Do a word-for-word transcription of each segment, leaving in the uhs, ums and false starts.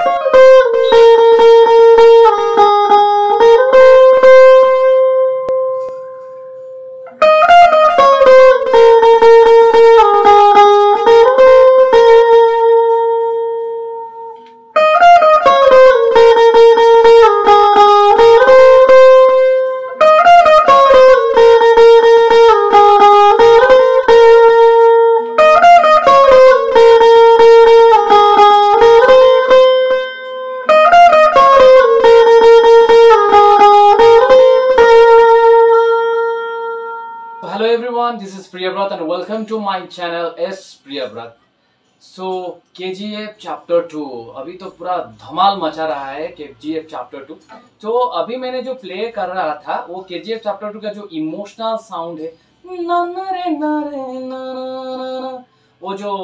Hello everyone, this is Priyabrat and welcome to my channel S Priyabrat. So K G F Chapter two अभी तो पूरा धमाल मचा रहा है K G F Chapter two. तो अभी मैंने जो प्ले कर रहा था वो K G F Chapter two का जो इमोशनल साउंड है ना ना रे ना रे ना ना ना, वो जो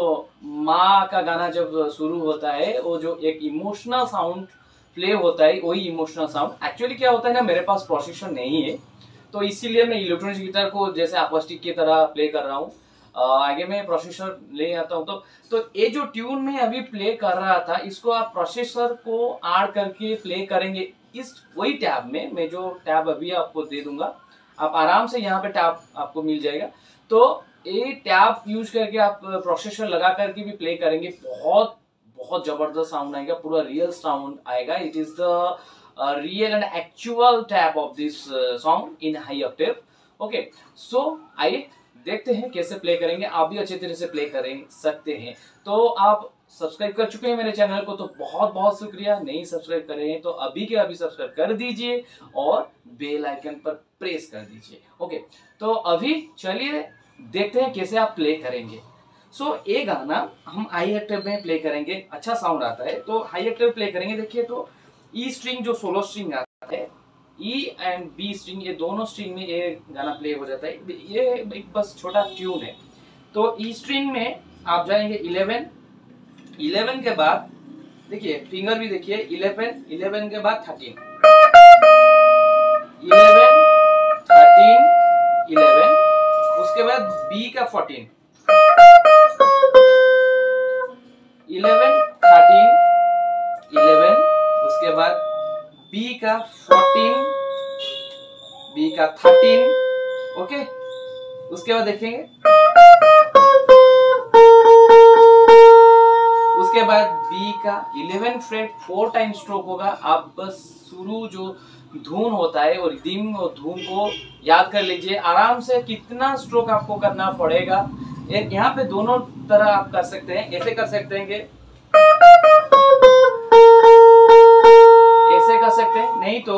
माँ का गाना जब शुरू होता है वो जो एक इमोशनल साउंड प्ले होता है वही इमोशनल साउंड. एक्चुअली क्या होता है ना, मेरे पास प्रोसेसर नहीं है तो इसीलिए मैं इलेक्ट्रॉनिक गिटार को जैसे अकॉस्टिक की तरह प्ले कर रहा हूँ. आगे मैं प्रोसेसर ले आता हूँ तो तो ये जो ट्यून में अभी प्ले कर रहा था इसको आप प्रोसेसर को ऐड करके प्ले करेंगे इस वही टैब में. मैं जो टैब अभी आपको दे दूंगा आप आराम से यहाँ पे टैब आपको मिल जाएगा. तो ये टैब यूज करके आप प्रोसेसर लगा करके भी प्ले करेंगे, बहुत बहुत जबरदस्त साउंड आएगा, पूरा रियल साउंड आएगा. It is the Uh, real and actual tab of this uh, song in high octave. Okay, so आइए देखते हैं कैसे प्ले करेंगे. आप भी अच्छे तरह से प्ले कर सकते हैं. तो आप सब्सक्राइब कर चुके हैं मेरे चैनल को तो बहुत बहुत शुक्रिया. नहीं सब्सक्राइब कर रहे हैं तो अभी के अभी सब्सक्राइब कर दीजिए और बेल आइकन पर प्रेस कर दीजिए. ओके, तो अभी चलिए देखते हैं कैसे आप प्ले करेंगे. सो so, ये गाना हम हाई ऑक्टेव में प्ले करेंगे, अच्छा साउंड आता है तो हाई ऑक्टेव प्ले करेंगे. देखिए तो ई स्ट्रिंग जो सोलो स्ट्रिंग आता है, ई एंड बी स्ट्रिंग ये दोनों स्ट्रिंग में ये गाना प्ले हो जाता है. ये एक बस छोटा ट्यून है. तो ई स्ट्रिंग में आप जाएंगे इलेवन, इलेवन के बाद देखिए फिंगर भी देखिए इलेवन, इलेवन के बाद थर्टीन, इलेवन थर्टीन इलेवन, उसके बाद बी का फोर्टीन, इलेवन थर्टीन इलेवन, उसके बाद B का फोर्टीन, B का थर्टीन. ओके, उसके बाद देखेंगे उसके बाद B का eleven fret four time stroke होगा. आप बस शुरू जो धुन होता है और रिदम और धुन को याद कर लीजिए आराम से. कितना स्ट्रोक आपको करना पड़ेगा एक यहाँ पे दोनों तरह आप कर सकते हैं. ऐसे कर सकते हैं कि ऐसे कर सकते हैं, नहीं तो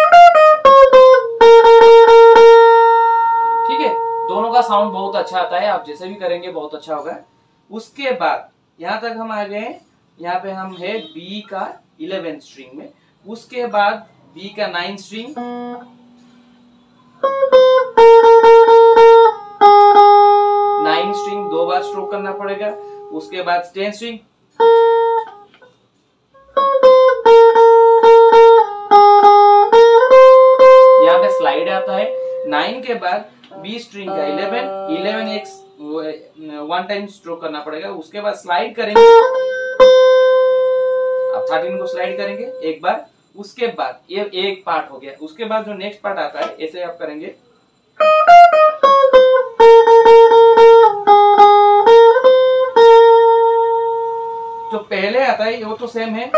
ठीक है. दोनों का साउंड बहुत अच्छा आता है, आप जैसे भी करेंगे बहुत अच्छा होगा. उसके बाद यहाँ तक हम आ गए, यहाँ पे हम है बी का इलेवन स्ट्रिंग में. उसके बाद बी का नाइन स्ट्रिंग, नाइन स्ट्रिंग दो बार स्ट्रोक करना पड़ेगा. उसके बाद टेन स्ट्रिंग, स्लाइड आता है. नाइन के बाद बी स्ट्रिंग का इलेवन, इलेवन एक वन टाइम स्ट्रोक करना पड़ेगा. उसके बाद स्लाइड करेंगे, अब थर्टीन को स्लाइड करेंगे एक बार. उसके बाद ये एक पार्ट हो गया. उसके बाद जो नेक्स्ट पार्ट आता है ऐसे आप करेंगे. जो पहले आता है वो तो सेम है,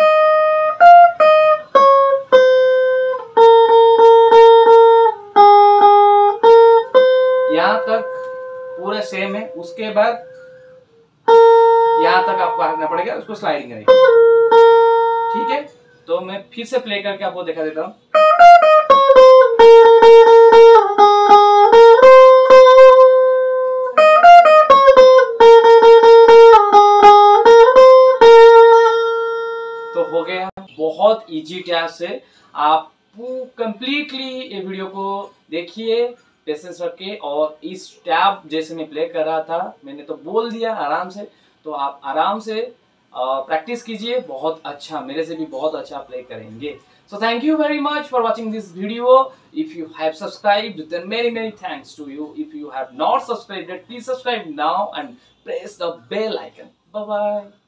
यहाँ तक पूरा सेम है. उसके बाद यहाँ तक आपको आना पड़ेगा, उसको स्लाइडिंग करेंगे. ठीक है, तो मैं फिर से प्ले करके आपको दिखा देता हूँ. तो हो गया बहुत इजी टैब से. आप कंप्लीटली ये वीडियो को देखिए पेशेंस रख के, और इस टैब जैसे मैं प्ले कर रहा था मैंने तो बोल दिया आराम से. तो आप आराम से प्रैक्टिस कीजिए, बहुत अच्छा, मेरे से भी बहुत अच्छा प्ले करेंगे. So thank you very much for watching this video. If you have subscribed then many many thanks to you. If you have not subscribed please subscribe now and press the bell icon. Bye bye.